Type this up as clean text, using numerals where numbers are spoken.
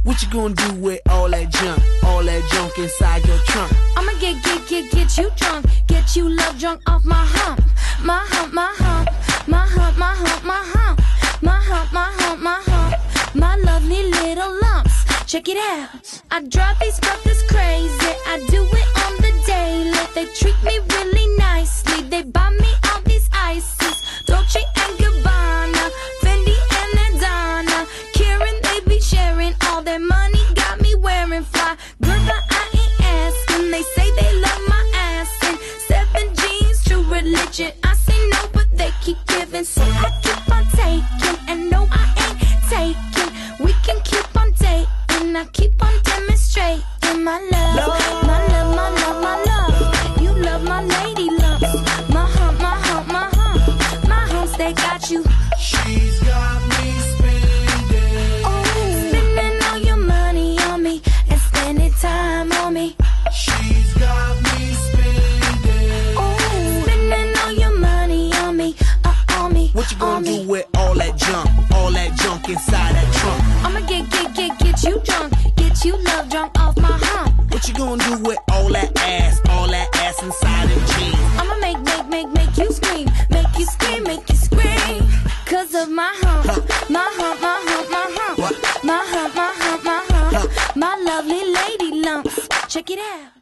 What you gonna do with all that junk inside your trunk? I'ma get you drunk, get you love drunk off my hump, my hump, my hump, my hump, my hump, my hump, my hump, my hump, my hump, my lovely little lumps. Check it out. I drive these brothers crazy. I do it on the daily. They treat me really nicely. They buy me all these ices, Dolce and Gabbana, Fendi and Adana. Karen, they be sharing all their money. Got me wearing fly. Girl, but I ain't asking. They say they love my ass and 7 jeans, true religion. I say no, but they keep giving, so I keep on taking. And no, I ain't taking. We can keep on dating. I keep on demonstrating my love, my love, my love, my love. You love my lady lumps, my hump, my hump, my hump, my humps. They got you. She's got me spending. Oh, spending all your money on me and spending time on me. She's got me spending. Oh, spending all your money on me, on me. What you gonna do with all that junk inside that trunk? I'ma get you drunk, get you love drunk off my hump. What you gonna do with all that ass inside them jeans? I'ma make you scream, make you scream, make you scream. Cause of my hump, my hump, my hump, my hump, What? my hump, my hump, my hump, my lovely lady lumps. Check it out.